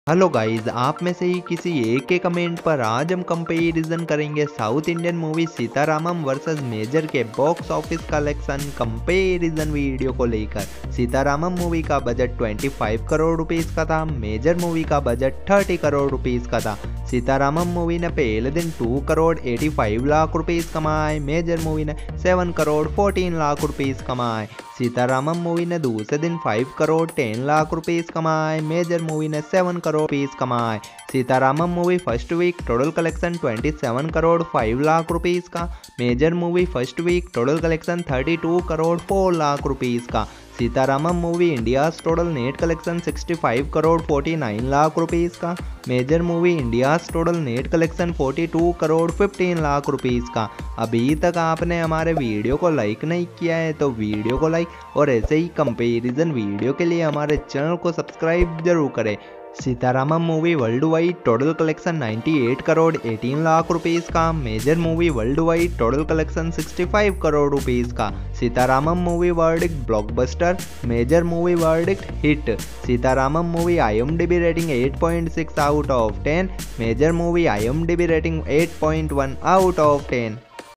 Hello guys, आप में से ही किसी एक के कमेंट पर आज हम कंपैरिजन करेंगे south Indian movie Sitaramam versus Major के box office collection comparison video को लेकर। सीतारामम मूवी का बजट 25 करोड़ रुपीस का था, मेजर मूवी का बजट 30 करोड़ रुपीस का था। सीतारामम मूवी ने पहले दिन 2 करोड़ 85 लाख रुपीस कमाए, मेजर मूवी ने 7 करोड़ 14 लाख रुपीस कमाए। सीतारामम मूवी ने दूसरे दिन 5 करोड़ 10 लाख रुपीस कमाए, मेजर मूवी ने 7 करोड़ रुपीस कमाए। Sitaramam movie first week total collection 27 crore 5 lakh rupees का, Major movie first week total collection 32 crore 4 lakh rupees का। Sitaramam movie India's total net collection 65 crore 49 lakh rupees का, Major movie India's total net collection 42 crore 15 lakh rupees का। अभी तक आपने हमारे वीडियो को लाइक नहीं किया है तो वीडियो को लाइक और ऐसे ही कंपैरिजन वीडियो के लिए हमारे चैनल को सब्सक्राइब जरूर करें। Sitaramam movie worldwide total collection 98 crore 18 lakh rupees का, Major movie worldwide total collection 65 crore rupees का। Sitaramam movie verdict blockbuster, Major movie verdict hit. Sitaramam movie IMDb rating 8.6 out of 10, Major movie IMDb rating 8.1 out of 10।